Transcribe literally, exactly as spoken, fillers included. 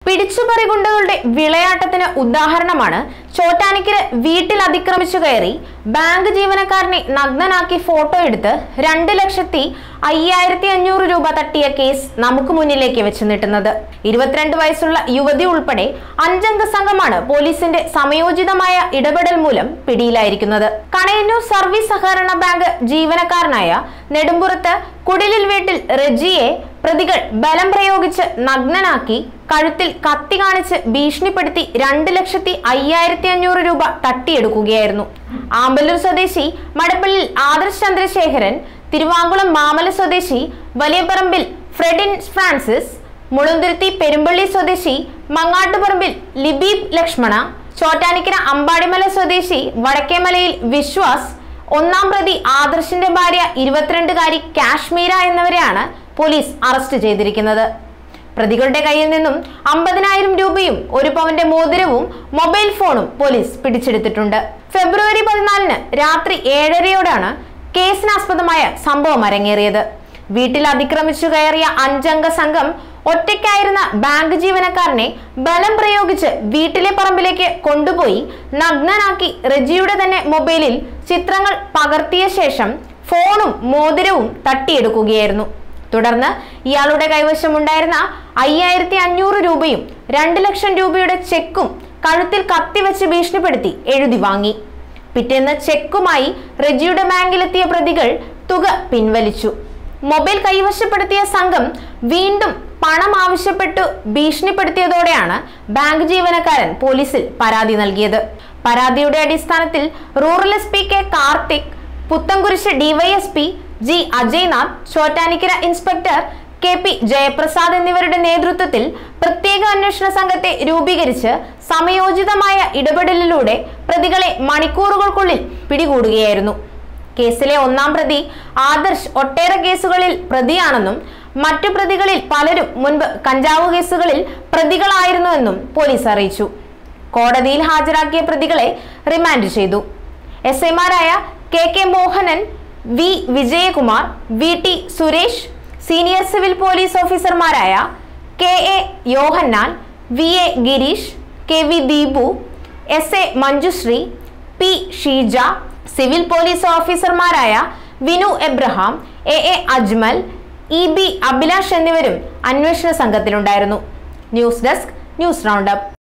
പിടിച്ചുപറി ഗുണ്ടകളുടെ വിളയാട്ടത്തിന് ഉദാഹരണമാണ് ചോറ്റാനിക്കര വീട്ടിൽ അതിക്രമിച്ചു കയറി ബാങ്ക് ജീവനക്കാരനെ നഗ്നനാക്കി ഫോട്ടോ എടുത്ത് രണ്ട് ലക്ഷത്തി അയ്യായിരത്തി അഞ്ഞൂറ് രൂപ തട്ടിയ കേസ് നമുക്ക് മുന്നിലേക്ക് വെച്ച് നീട്ടുന്നത്. ഇരുപത്തിരണ്ട് വയസ്സുള്ള യുവതി ഉൾപ്പെടെ അഞ്ചംഗ സംഘമാണ് പോലീസിന്റെ സമയോചിതമായ ഇടപെടൽ മൂലം പിടിയിലായിരിക്കുന്നത്. കണയന്നൂർ സർവീസ് സഹകരണ ബാങ്ക് ജീവനക്കാരനായ നെടുമ്പുറത്ത് കുടിലിൽ വീട്ടിൽ റെജിയെ പ്രതികൾ ബലം പ്രയോഗിച്ച് നഗ്നനാക്കി കഴുത്തിൽ കത്തി കാണിച്ച് ഭീഷണിപ്പെടുത്തി രണ്ട് ലക്ഷത്തി അയ്യായിരത്തി അഞ്ഞൂറ് രൂപ തട്ടിയെടുക്കുകയായിരുന്നു. ആമ്പല്ലൂർ സ്വദേശി മടപ്പള്ളിൽ ആദർശ് ചന്ദ്രശേഖരൻ, തിരുവാങ്കുളം മാമല സ്വദേശി വലിയപറമ്പിൽ ഫ്രെഡിൻ ഫ്രാൻസിസ്, മുളന്തുരുത്തി പെരുമ്പള്ളി സ്വദേശി മങ്ങാട്ടുപറമ്പിൽ ലിബീബ് ലക്ഷ്മണ, ചോറ്റാനിക്കര അമ്പാടിമല സ്വദേശി വടക്കേമലയിൽ വിശ്വാസ്, ഒന്നാം പ്രതി ആദർശിന്റെ ഭാര്യ ഇരുപത്തിരണ്ടുകാരി കാശ്മീര എന്നിവരെയാണ് പോലീസ് അറസ്റ്റ് ചെയ്തിരിക്കുന്നത്. പ്രതികളുടെ കയ്യിൽ നിന്നും അമ്പതിനായിരം രൂപയും ഒരു പവന്റെ മോതിരവും മൊബൈൽ ഫോണും പോലീസ് പിടിച്ചെടുത്തിട്ടുണ്ട്. ഫെബ്രുവരി പതിനാലിന് രാത്രി ഏഴരയോടാണ് കേസിനാസ്പദമായ സംഭവം അരങ്ങേറിയത്. വീട്ടിൽ അതിക്രമിച്ചു കയറിയ അഞ്ചംഗ സംഘം ഒറ്റയ്ക്കായിരുന്ന ബാങ്ക് ജീവനക്കാരനെ ബലം പ്രയോഗിച്ച് വീട്ടിലെ പറമ്പിലേക്ക് കൊണ്ടുപോയി നഗ്നനാക്കി റെജിയുടെ തന്നെ മൊബൈലിൽ ചിത്രങ്ങൾ പകർത്തിയ ശേഷം ഫോണും മോതിരവും തട്ടിയെടുക്കുകയായിരുന്നു. തുടർന്ന് ഇയാളുടെ കൈവശമുണ്ടായിരുന്ന അയ്യായിരത്തി അഞ്ഞൂറ് രൂപയും രണ്ട് ലക്ഷം രൂപയുടെ ചെക്കും കഴുത്തിൽ കത്തിവെച്ച് ഭീഷണിപ്പെടുത്തി എഴുതി വാങ്ങി. പിറ്റേന്ന് ചെക്കുമായി റെജിയുടെ ബാങ്കിലെത്തിയ പ്രതികൾ തുക പിൻവലിച്ചു. മൊബൈൽ കൈവശപ്പെടുത്തിയ സംഘം വീണ്ടും പണം ആവശ്യപ്പെട്ടു ഭീഷണിപ്പെടുത്തിയതോടെയാണ് ബാങ്ക് ജീവനക്കാരൻ പോലീസിൽ പരാതി നൽകിയത്. പരാതിയുടെ അടിസ്ഥാനത്തിൽ rural S P K Karthik, Puthencruz DYSP G Ajaynath, Chottanikkara inspector K P Jayaprasad എന്നിവരുടെ നേതൃത്വത്തിൽ പ്രത്യേക അന്വേഷണ സംഘത്തെ രൂപീകരിച്ച് സമയോചിതമായ ഇടപെടലിലൂടെ പ്രതികളെ മണിക്കൂറുകൾക്കുള്ളിൽ പിടികൂടുകയായിരുന്നു. കേസിലെ ഒന്നാം പ്രതി ആദർശ് ഒട്ടേറെ കേസുകളിൽ പ്രതിയാണെന്നും മറ്റു പ്രതികളിൽ പലരും മുൻപ് കഞ്ചാവ് കേസുകളിൽ പ്രതികളായിരുന്നുവെന്നും പോലീസ് അറിയിച്ചു. കോടതിയിൽ ഹാജരാക്കിയ പ്രതികളെ റിമാൻഡ് ചെയ്തു. എസ് ഐമാരായ K K Mohanan, V Vijayakumar, V T Suresh, senior civil police ഓഫീസർമാരായ K A Yohannan, V A Gireesh, K V Deepu, S A Manjushree, P Sheeja, civil police ഓഫീസർമാരായ Vinu Abraham, A A Ajmal, E B Abhilash എന്നിവരും അന്വേഷണ സംഘത്തിലുണ്ടായിരുന്നു. News desk, news roundup.